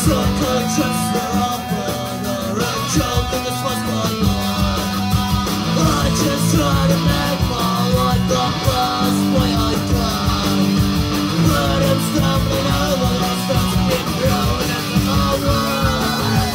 Just try to make my life the best way I can, but I'm stumbling over the stuff to keep growing at the moment.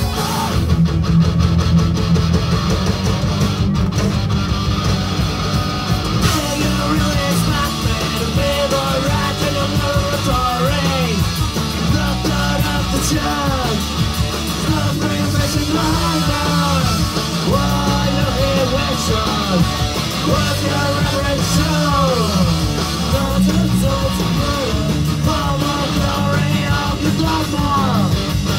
Do you really expect me to be the rat in your laboratory? The third of the church, some reinvention behind there. Why you here wishing? What's your reverence show? Not a soul to murder, for the glory of the dogma.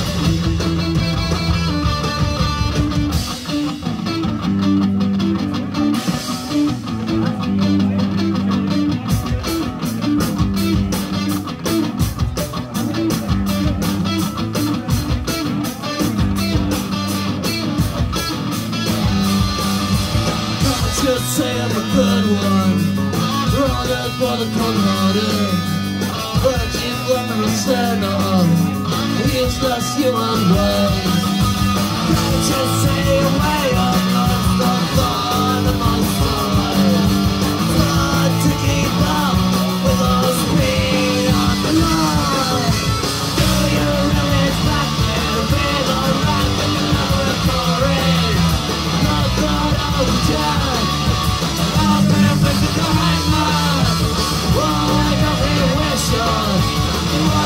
Just say I'm a good one, running for the cold-hearted, but you've learned to stand on useless human ways. Can't you see a way I've lost the fun of my side? Hard to keep up with the speed of the light. Do you really expect me to be the rat in the laboratory? Not God of the dead. Behind me, why don't we wish us?